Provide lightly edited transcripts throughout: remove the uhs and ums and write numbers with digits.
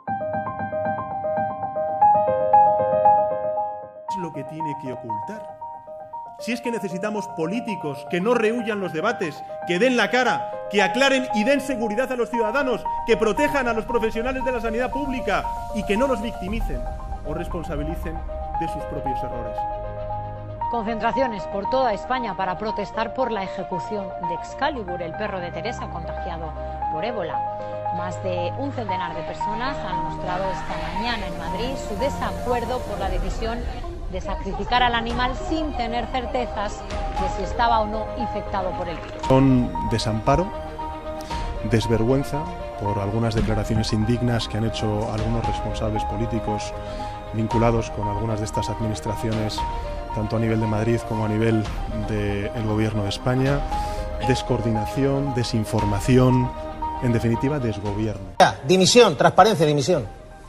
Es lo que tiene que ocultar. Si es que necesitamos políticos que no rehúyan los debates, que den la cara, que aclaren y den seguridad a los ciudadanos, que protejan a los profesionales de la sanidad pública y que no los victimicen o responsabilicen de sus propios errores. Concentraciones por toda España para protestar por la ejecución de Excalibur, el perro de Teresa contagiado por ébola. Más de un centenar de personas han mostrado esta mañana en Madrid su desacuerdo por la decisión de sacrificar al animal sin tener certezas de si estaba o no infectado por el virus. Con desamparo, desvergüenza por algunas declaraciones indignas que han hecho algunos responsables políticos vinculados con algunas de estas administraciones, tanto a nivel de Madrid como a nivel del Gobierno de España. Descoordinación, desinformación, en definitiva, desgobierno. Dimisión, transparencia, dimisión.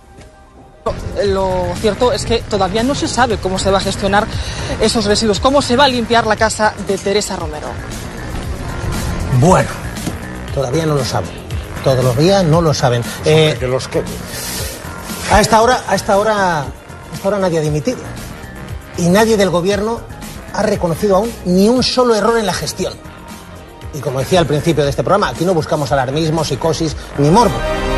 Lo cierto es que todavía no se sabe cómo se va a gestionar esos residuos, cómo se va a limpiar la casa de Teresa Romero. Bueno, todavía no lo saben. Todos los días no lo saben. Que los quede. A esta hora nadie ha dimitido. Y nadie del gobierno ha reconocido aún ni un solo error en la gestión. Y como decía al principio de este programa, aquí no buscamos alarmismo, psicosis ni morbo.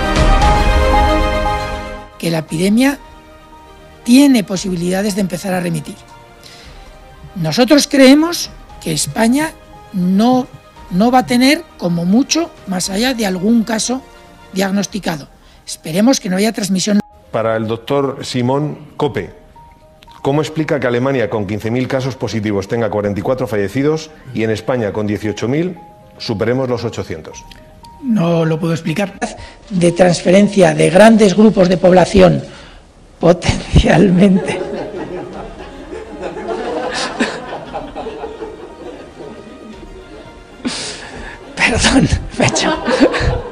Que la epidemia tiene posibilidades de empezar a remitir. Nosotros creemos que España no va a tener, como mucho, más allá de algún caso diagnosticado. Esperemos que no haya transmisión. Para el doctor Simón Cope, ¿cómo explica que Alemania con 15.000 casos positivos tenga 44 fallecidos y en España con 18.000 superemos los 800? No lo puedo explicar. De transferencia de grandes grupos de población potencialmente. Perdón, me he hecho.